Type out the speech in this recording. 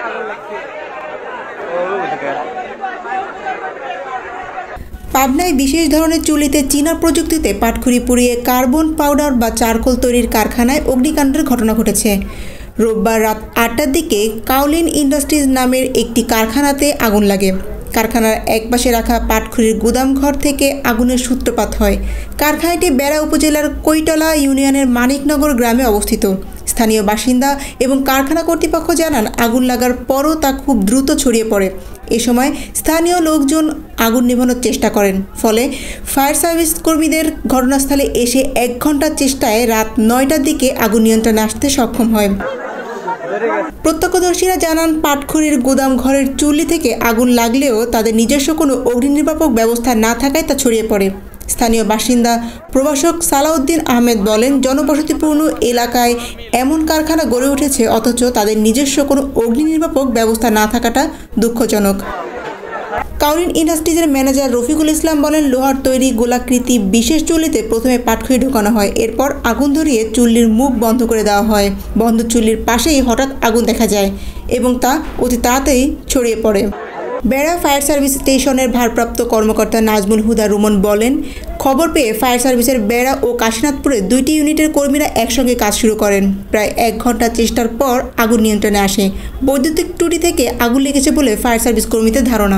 পাবনায় বিশেষ ধরনের চুল্লিতে চীনা প্রযুক্তিতে পাটখড়ি পুড়িয়ে কার্বন পাউডার বা চারকোল তৈরির কারখানায় অগ্নিকাণ্ডের ঘটনা ঘটেছে। রোববার রাত ৮টার দিকে কাউলিন ইন্ডাস্ট্রিজ নামের একটি কারখানাতে আগুন লাগে। কারখানার একপাশে রাখা পাটখড়ির গুদামঘর থেকে আগুনের সূত্রপাত হয়। কারখানাটি বেড়া উপজেলার কৈটলা ইউনিয়নের মানিকনগর গ্রামে অবস্থিত। স্থানীয় বাসিন্দা এবং কারখানা কর্তৃপক্ষ জানান, আগুন লাগার পরও তা খুব দ্রুত ছড়িয়ে পড়ে। এ সময় স্থানীয় লোকজন আগুন নেভানোর চেষ্টা করেন, ফলে ফায়ার সার্ভিস কর্মীদের ঘটনাস্থলে এসে ১ ঘন্টার চেষ্টায় রাত ৯টার দিকে আগুন নিয়ন্ত্রণে আসতে সক্ষম হয়। প্রত্যক্ষদর্শীরা জানান, পাটখড়ির গুদাম ঘরের চুল্লি থেকে আগুন লাগলেও তাদের নিজস্ব কোনো অগ্নিনির্বাপক ব্যবস্থা না থাকায় তা ছড়িয়ে পড়ে। স্থানীয় বাসিন্দা প্রভাষক সালাউদ্দিন আহমেদ বলেন, জনবসতিপূর্ণ এলাকায় এমন কারখানা গড়ে উঠেছে অথচ তাদের নিজস্ব কোনো অগ্নিনির্বাপক ব্যবস্থা না থাকাটা দুঃখজনক। কাউলিন ইন্ডাস্ট্রিজের ম্যানেজার রফিকুল ইসলাম বলেন, লোহার তৈরি গোলাকৃতি বিশেষ চুল্লিতে প্রথমে পাটখড়ি ঢোকানো হয়, এরপর আগুন ধরিয়ে চুল্লির মুখ বন্ধ করে দেওয়া হয়। বন্ধ চুল্লির পাশেই হঠাৎ আগুন দেখা যায় এবং তা অতি তাড়াতাড়ি ছড়িয়ে পড়ে। বেড়া ফায়ার সার্ভিস স্টেশনের ভারপ্রাপ্ত কর্মকর্তা নাজমুল হুদা রুমন বলেন, খবর পেয়ে ফায়ার সার্ভিসের বেড়া ও কাশীনাথপুরে 2টি ইউনিটের কর্মীরা একসঙ্গে কাজ শুরু করেন। প্রায় 1 ঘন্টা চেষ্টার পর আগুন নিয়ন্ত্রণে আসে। বৈদ্যুতিক ত্রুটি থেকে আগুন লেগেছে বলে ফায়ার সার্ভিস কর্মীদের ধারণা।